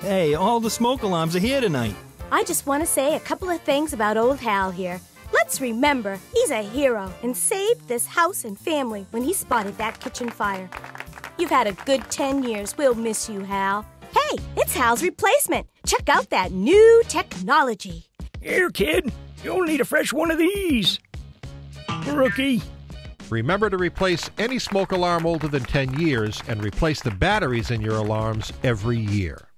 Hey, all the smoke alarms are here tonight. I just want to say a couple of things about old Hal here. Let's remember, he's a hero and saved this house and family when he spotted that kitchen fire. You've had a good 10 years. We'll miss you, Hal. Hey, it's Hal's replacement. Check out that new technology. Here, kid. You'll need a fresh one of these. Rookie. Remember to replace any smoke alarm older than 10 years and replace the batteries in your alarms every year.